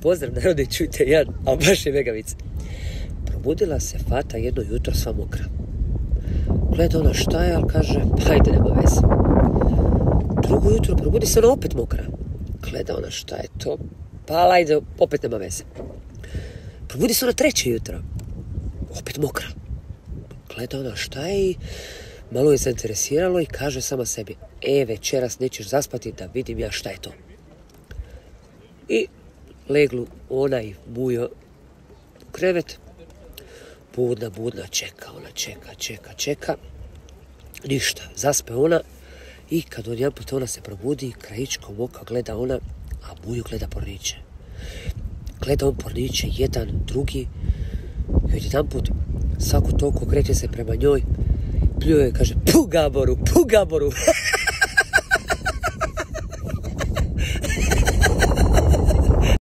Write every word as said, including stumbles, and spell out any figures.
pozdrav narode, čujte Jan, a baš je megavic. Probudila se Fata jedno jutro sva mokra. Gleda ona šta je, ali kaže, pa ajde, nema veze. Drugo jutro probudi se ona opet mokra. Gleda ona šta je to, pa ajde, opet nema veze. Probudi se ona treće jutro. Opet mokra. Gleda ona šta je i malo je zainteresiralo i kaže sama sebi, e, večeras nećeš zaspati da vidim ja šta je to. I leglu ona i Bujo u krevet. Budna, budna, čeka, ona čeka, čeka, čeka. Ništa, zaspe ona i kad odjedanput ona se probudi, krajičkom oka gleda ona, a Bujo gleda porniče. Gleda on porniče, jedan, drugi, i odjedanput svako toliko kreće se prema njoj, pljuje i kaže, pu Gaboru, pu Gaboru.